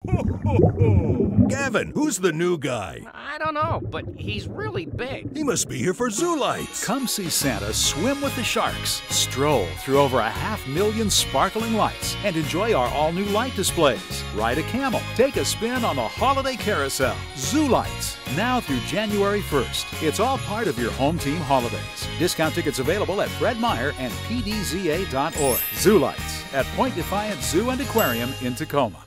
Gavin, who's the new guy? I don't know, but he's really big. He must be here for Zoolights. Come see Santa swim with the sharks, stroll through over 500,000 sparkling lights, and enjoy our all-new light displays. Ride a camel, take a spin on the holiday carousel. Zoolights, now through January 1st. It's all part of your home team holidays. Discount tickets available at Fred Meyer and pdza.org. Zoolights at Point Defiance Zoo and Aquarium in Tacoma.